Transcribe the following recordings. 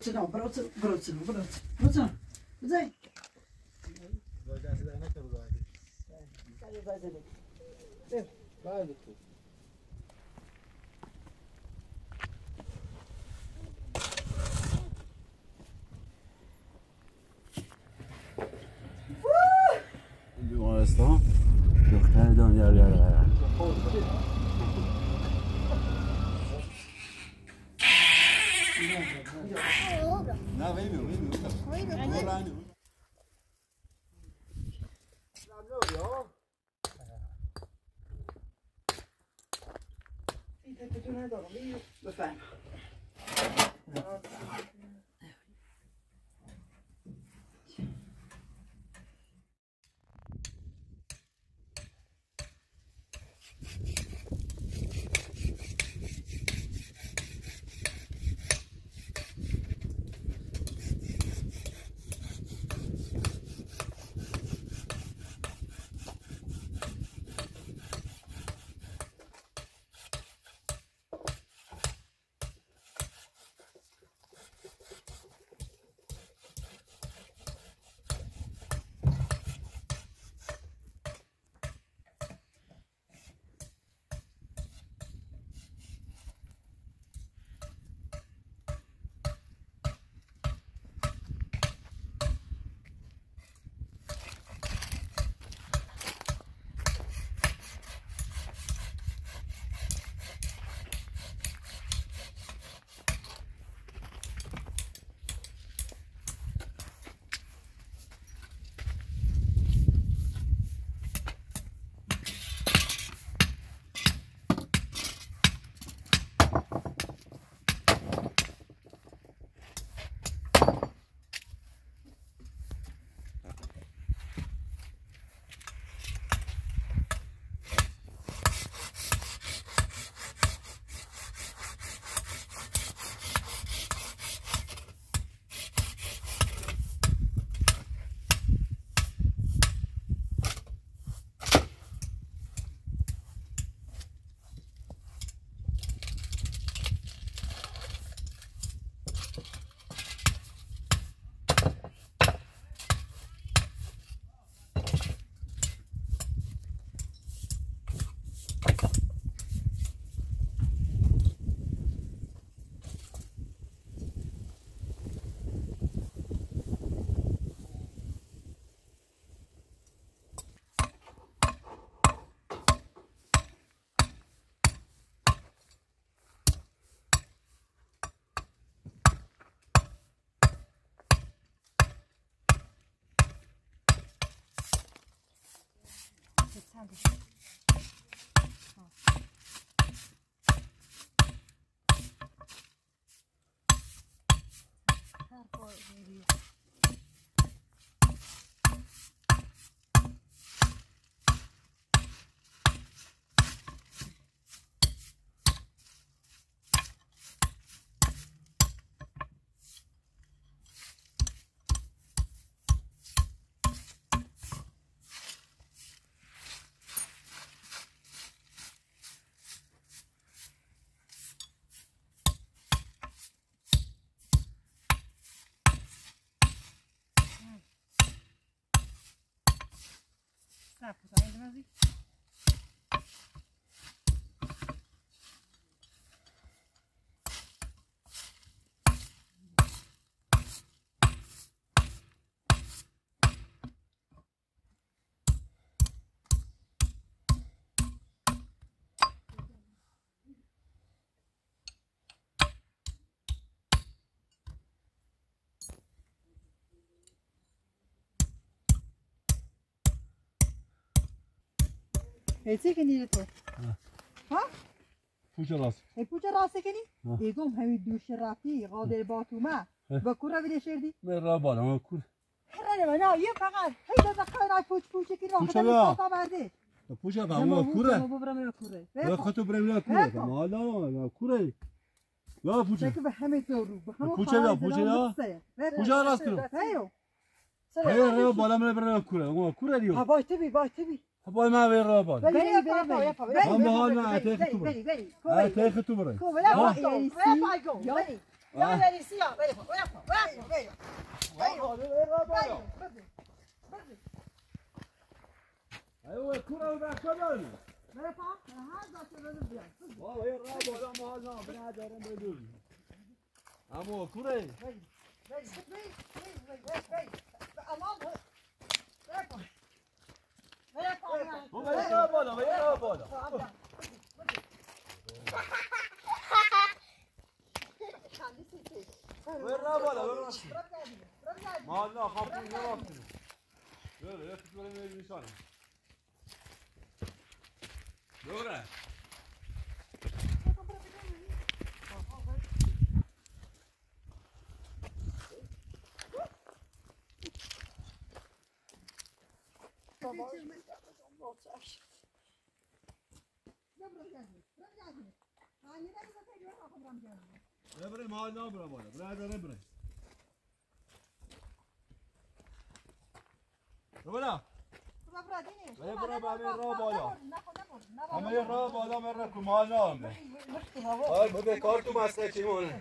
No, brocino. Zai. بیمارستان دختر دانیال یاره نه ویمیو بفهم هیچی که نیره تو ها؟ پوچه راست پوچه راسته کنی؟ دیگم همین دوش رفتی قادر باتومه با کور رو شردی؟ من را بالم من کور هرانه من یه فقط هی داده خیلی پوچه کنی راحت میساتا برده پوچه فهمه کوره ما ببرم کوره یا خودتو برم یا کوره ما لا کوره یا پوچه به همه تو رو به همه پوچه پوچه راست کرو هی بالا من برم کوره کوره دیو ها باید تبی بای ما بیر را باد بری هم حال نه اتاق تو بری اتاق تو بری يا بريسي يا بري بري ايوه الكرة وذاك كمان بري هذا شغل بيان والله يا راب ولا ما هذا بنادر بدون امو كرة وين رابولا وين ما لا خاطري ما رابطني لا لا تقول لي نشانه دورة ابري ما لا ابري ولا برادر ابري ولا ابري بابي رابولا اما يا رابولا مركو ما نام هاي بده کارتو مسئله چیمونه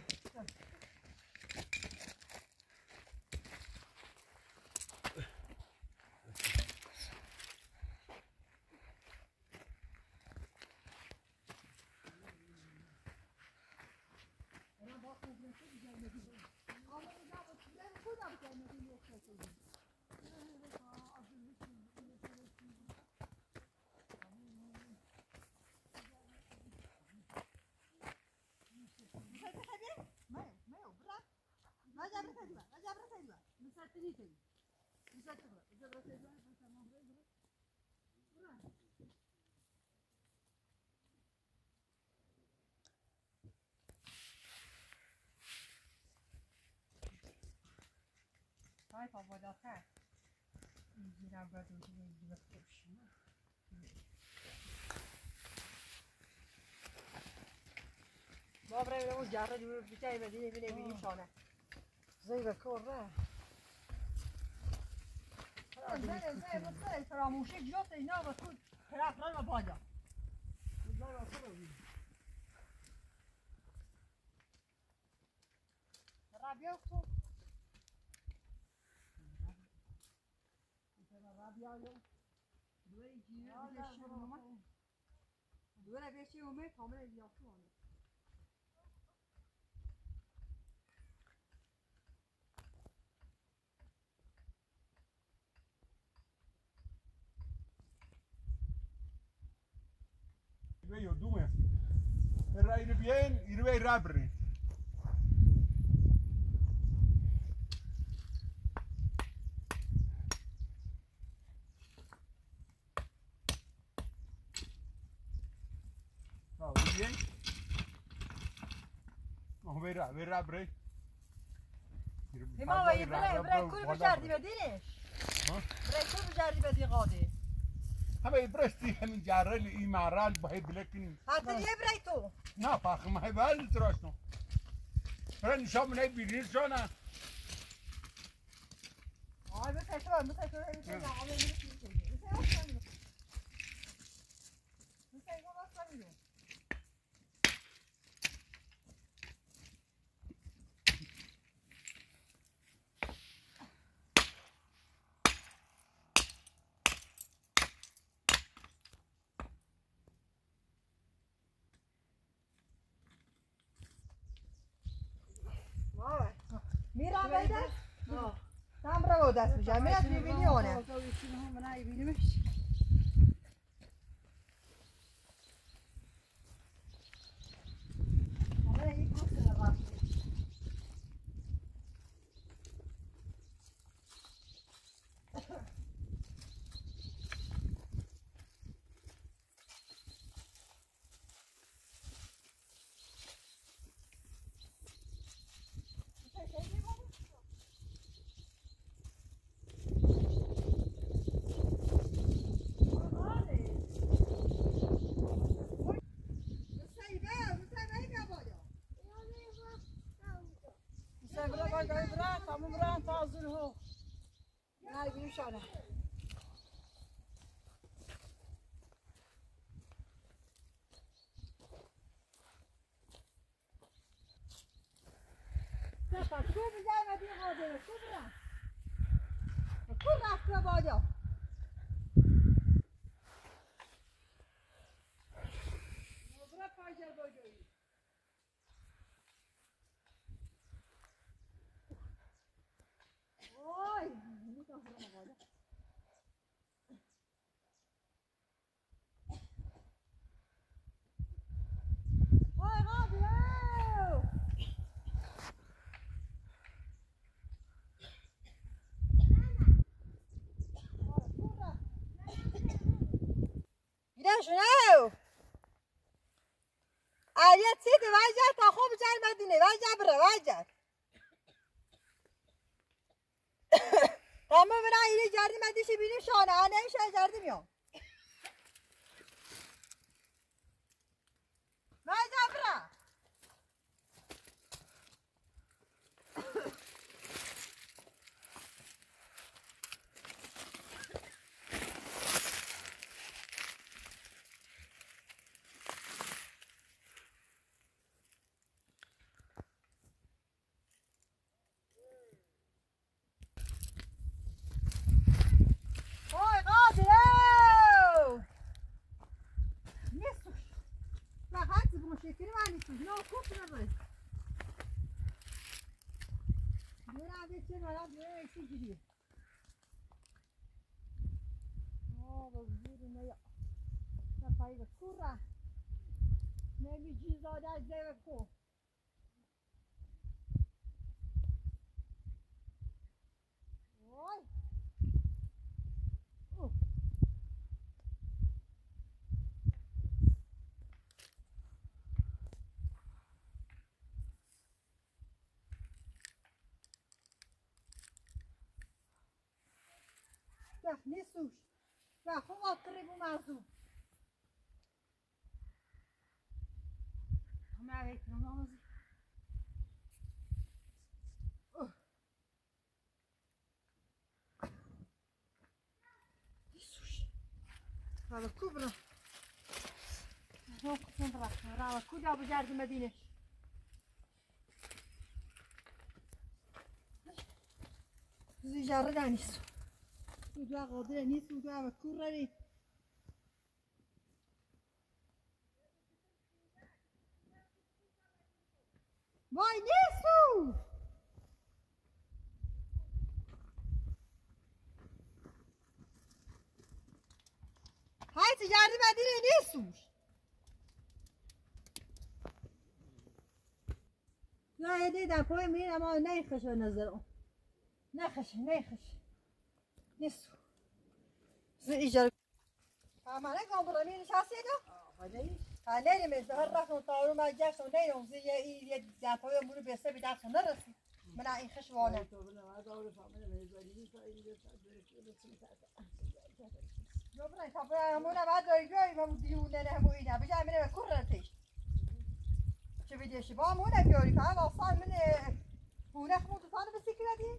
Hai baba da ta. Yine böyle bir kurşun. بابا اون جاره جو بتاعي بدي بني شلونه زي بكره زي فراموشي جوت اینا و تو طرف را بالا رابیا تو رابیا لو دوی جیره بشه اومد دوی بشه اومد کامل یافتو Io due verrai bien irvei rabri no bien no verra bre ما وای برای کل بجردی بدینش برای کل بجردی بدی قاده همه برستی همین جره این مرال باید بلکنیم حتی یه برای تو نه پاک ما هیوال تراشنو برای نشام نه بیریر شونه آی بسیار میرم بیده؟ هم رو دست بجم میرم میبینی آنه باده کبرا کبرا کبرا باده نبرا پایجر باده وای میتونم باده وای قابلو شنو علیت سیده وجه تا خوب جل مدینه وجه بره وجه تمام برای ایره جردی مدیشی بینیم شانه آنه ایشه جردی میام وجه بره شکری معنی تو نه خوب نبود میرم چه برام میره چی جوری بزرگ نیا نپایی به کورا نمیجی زاده از زیب کو وای نیستوش و خوب آقری بو موضوع همه بیترم نامزی نیستوش راوه کو برا راوه کسان برا راوه کجا بجرد مدینه زی جرده نیستو اونجا قادره نیست اونجا کور راری وای نیستو های تجاری مدینه نیستوش نه دیدم پای میرم اما نیخش به نظرم نخش نیستو ایجار همانه کام برای می نشستی دو؟ نریم از هر رفتم تارو مجلسم نریم زی یه دفعه مورو بسته بی دستم نرسید من این خشوانه جو برای تا برای همونه بعد دایگاهی من دیونه نمویده بجای منه به کور رتیش چه بیدیشی با همونه بیاری که هم آسان منه بونه خمون تو تانه بسی کردی؟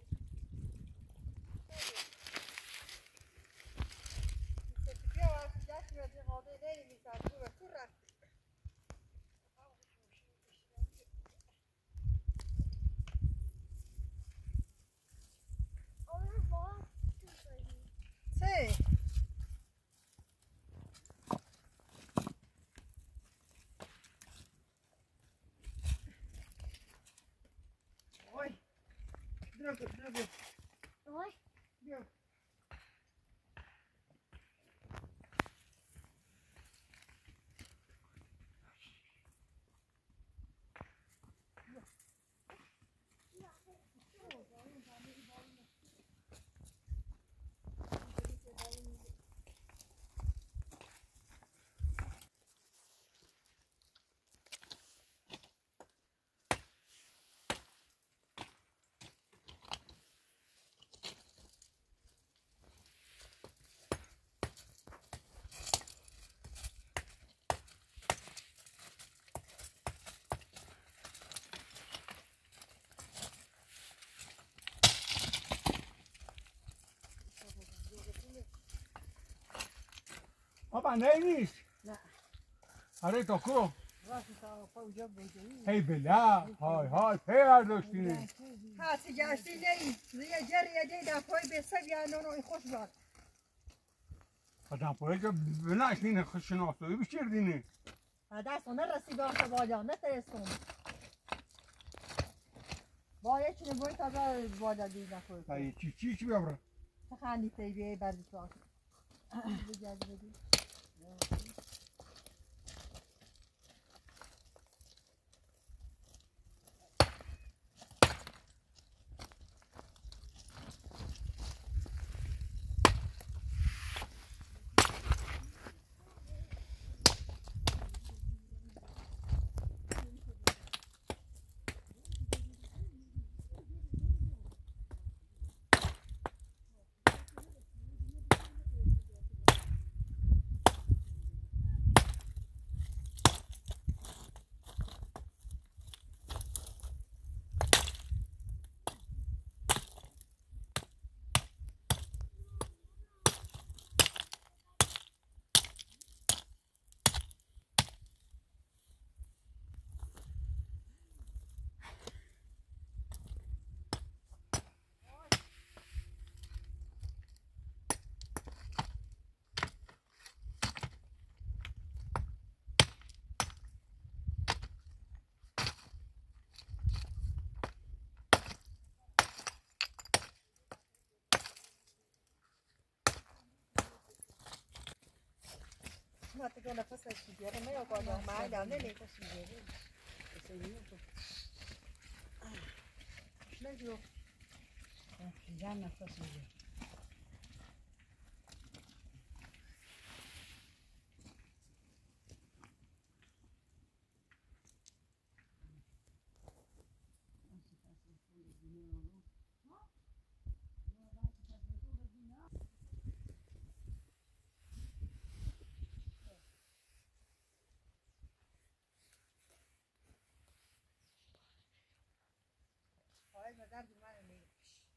Sí. Oi. Droga. Oi. Deu. Papa, nevis? نه. آره تا کو؟ راستی تا پا اونجا بگیری. هی بله های پی برداشتینه. هستی جشتی نی زیه جریه دیده پای بسه بیا نونو خوش باد آدم پایی که بلنش اینه خشناسوی بچردینه دست اونه رسی باشه باجا نه ترسون باید چونه بوی تازه باجا دیده خود ای چی ببره تخندی تیبیه بردی تو آخر بجاز بدی ما تقول نفسك كبير ما يقعد معي ده ليه كشيء نجوا جانا فسيلة مدار دمانه نيجي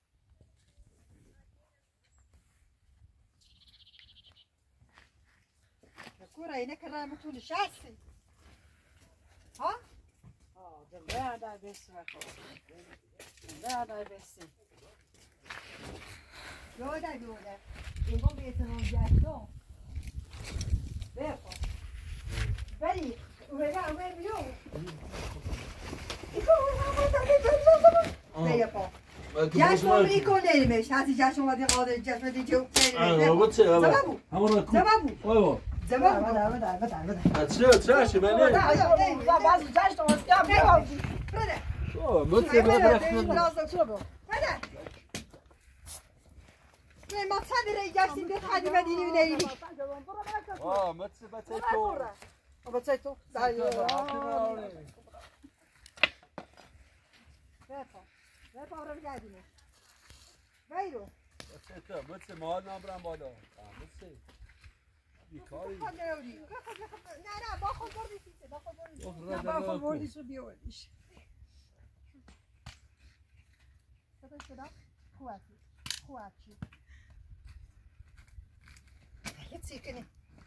الكورة هناك الرامة طول شاسي ها؟ ده ده بس ده بس جوده يقوم بيتنون جاتو بيقو بري وين بيو جشن آمریکا نمیش هستی جشن اومدی قادر جشن دی جو بابا چه زبابو همون زبابو زبابو چه چه منه بعضی جشن اومدی بده ما صدر جشن دی خدی بدینی و نریبی بچه تو بپا رو بگردیمه ویرو بچه مال نبرم بالا بچه بیکاری نه با خود بردی سیسه با خود بردی سو بیاوردیش سپس شده خواهد یه چی کنی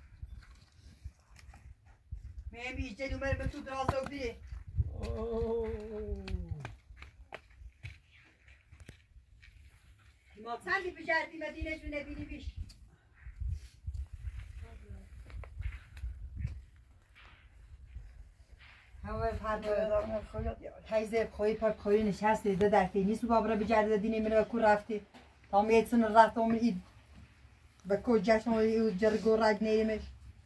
مهم ایجه دومه به تو دراز دو بیره ما سندی بجردی مدینش رو نبینی بیش همه حیزه بخوایی پاک خوایی نشسته ده درکی نیست و بابرا بجرده دینه منو بکو رفتی تا میتسن رفت اومن اید بکو جشن و جرگو رج نیمش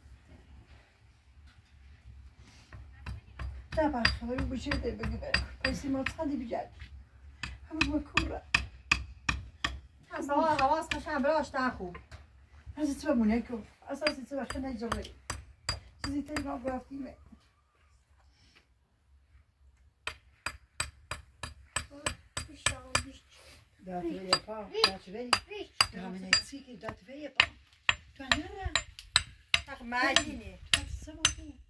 نه بخوایی بجرده بگی پیسی ما سندی بجردی همه بکو رفت حواس خشم براش خوب از تو بمونه که اساسی تو وقت نجوری چیزی تایی ما گفتیمه دات وی پا دات وی همین چی که دات وی پا تو نره اخ مالینه